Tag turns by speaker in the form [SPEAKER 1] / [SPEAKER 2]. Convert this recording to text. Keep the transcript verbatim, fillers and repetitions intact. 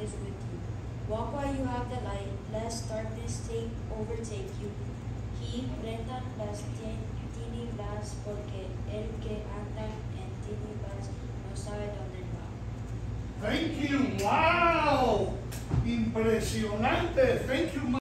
[SPEAKER 1] is with you. Walk while you have the light, lest darkness take overtake you. Y prendan las tinieblas, porque el que anda en tinieblas no sabe dónde va.
[SPEAKER 2] Thank you. Wow. Impresionante. Thank you.